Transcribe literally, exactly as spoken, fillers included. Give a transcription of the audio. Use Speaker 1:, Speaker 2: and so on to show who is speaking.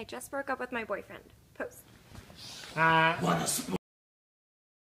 Speaker 1: I just broke up with my boyfriend. Post.
Speaker 2: Uh,